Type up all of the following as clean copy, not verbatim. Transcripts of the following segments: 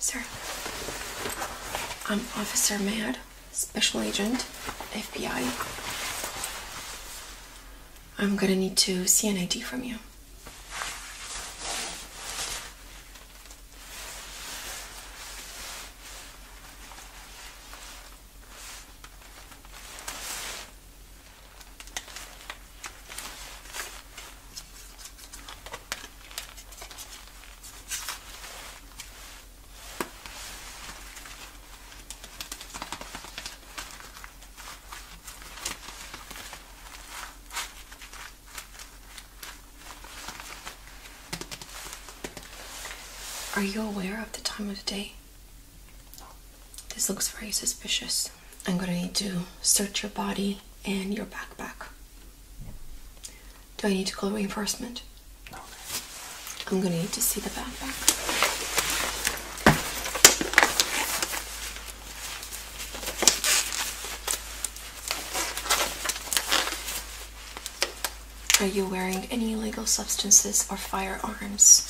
Sir, I'm Officer Mad, Special Agent, FBI. I'm gonna need to see an ID from you. Are you aware of the time of the day? No. This looks very suspicious. I'm gonna need to search your body and your backpack. Do I need to call reinforcement? No. I'm gonna need to see the backpack. Are you wearing any illegal substances or firearms?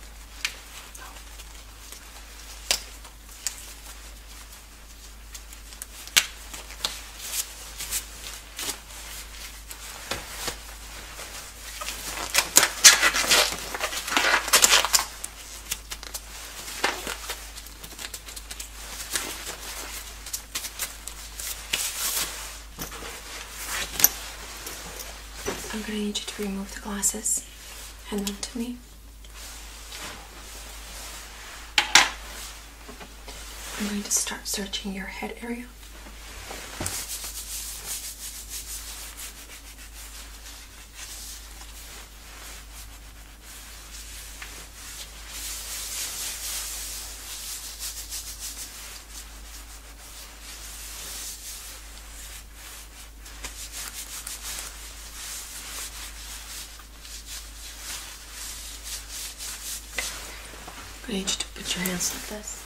I'm going to need you to remove the glasses. Hand them to me. I'm going to start searching your head area. I need you to put your hands like this.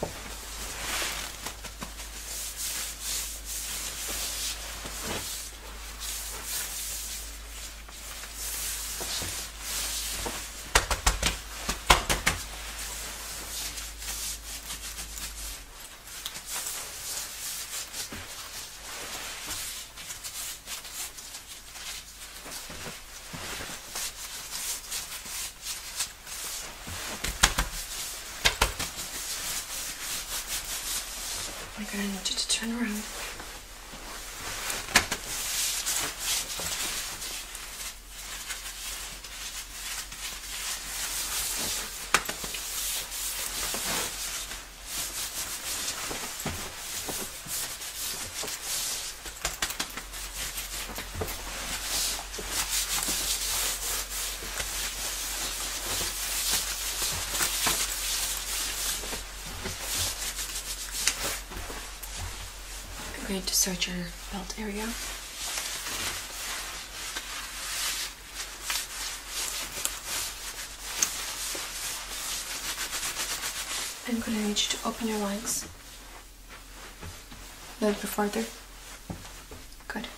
I'm gonna need you to turn around. I'm going to search your belt area. I'm going to need you to open your legs. A little bit farther. Good.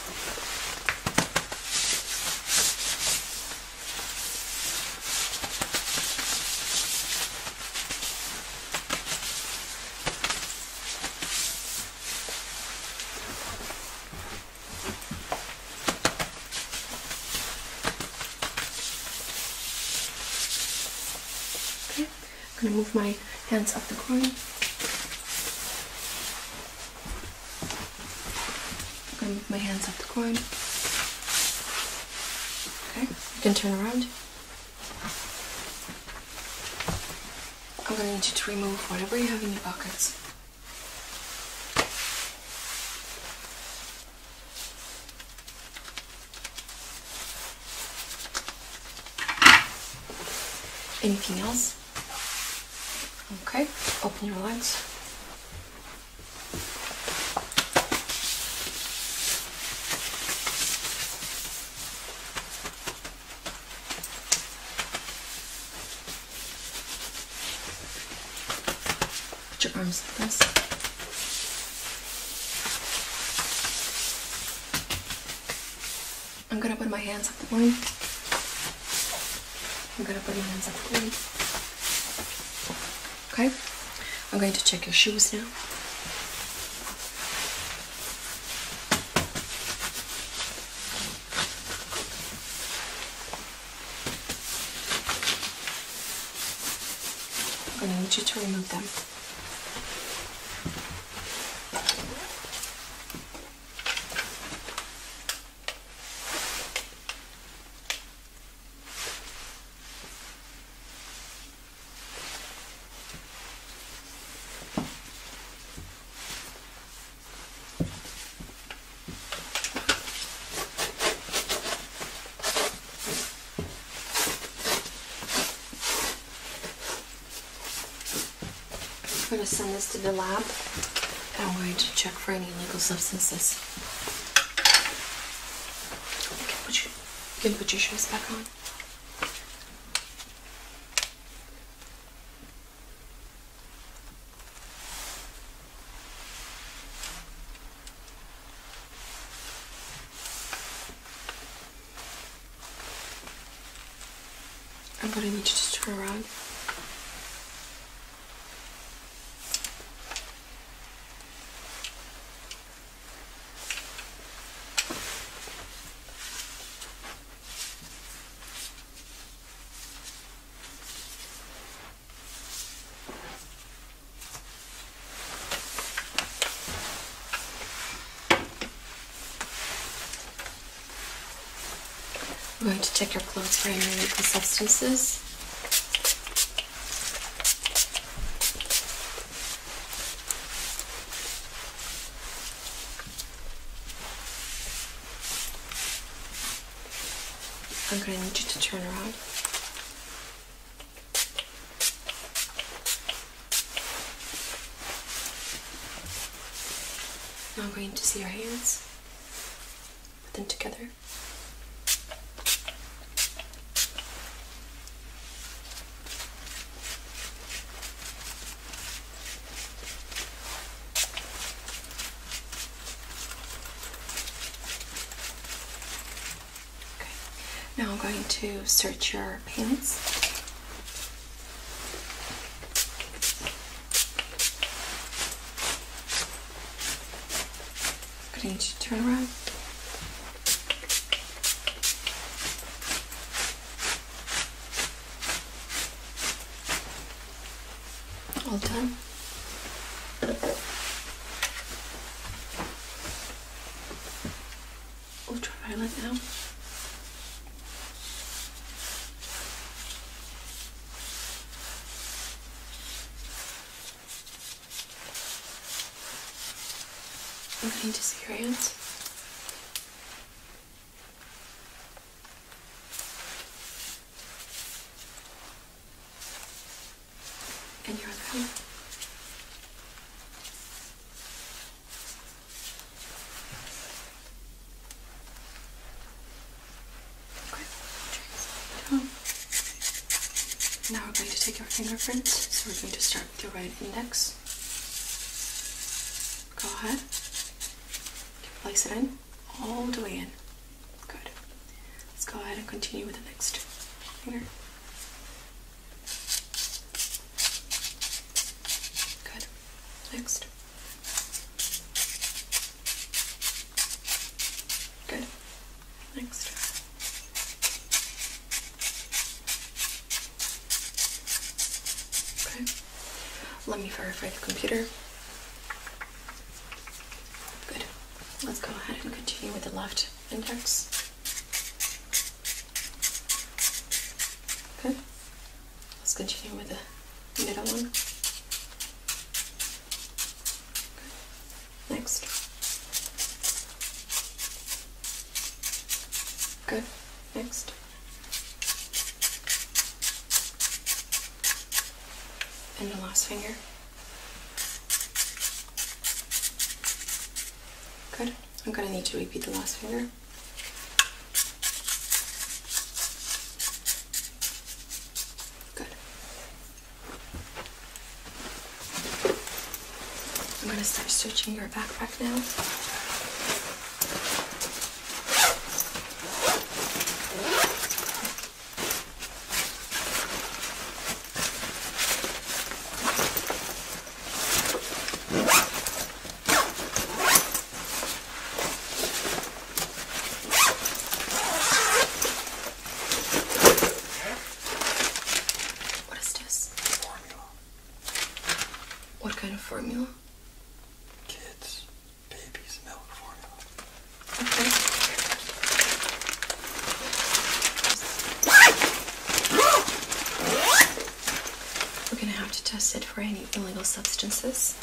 I'm going to move my hands up the groin. I'm going to move my hands up the groin. Okay, you can turn around. I'm going to need you to remove whatever you have in your pockets. Anything else? Okay, open your legs. Put your arms like this. I'm gonna put my hands up the groin. I'm gonna put my hands up the groin. Okay, I'm going to check your shoes now. I'm going to need you to remove them. I'm going to send this to the lab, and I'm going to check for any illegal substances. You can put your shoes back on. I'm going to need you to turn around. I'm going to check your clothes for any illegal substances. I'm going to need you to turn around. Now I'm going to see your hands. Put them together. Now I'm going to search your pants. I'm going to turn around. All done. Ultraviolet now. I'm going to see your hands. And your other hand. Okay. Now we're going to take your fingerprint. So we're going to start with your right index. Go ahead. Place it in, all the way in. Good. Let's go ahead and continue with the next finger. Good. Next. Good. Next. Okay. Let me verify the computer. Let's go ahead and continue with the left index. Good. Let's continue with the middle one. Good. Next. Good. Next. And the last finger. Good. I'm going to need to repeat the last finger. Good. I'm going to start searching your backpack now. tested for any illegal substances.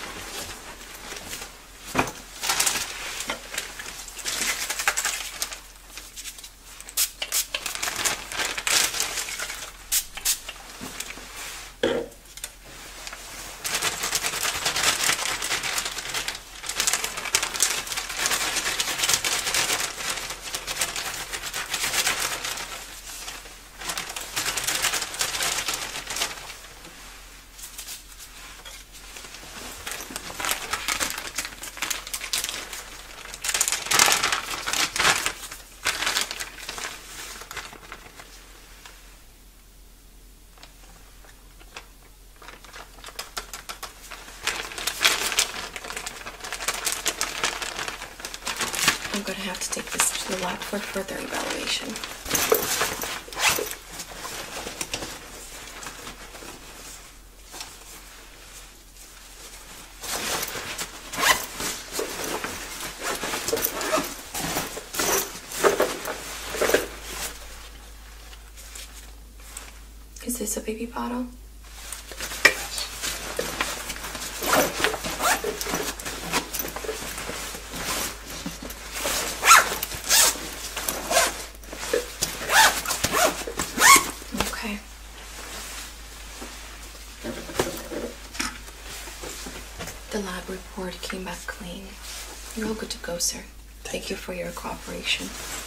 I'm going to have to take this to the lab for further evaluation. Is this a baby bottle? Okay. The lab report came back clean. You're all good to go, sir. Thank you for your cooperation.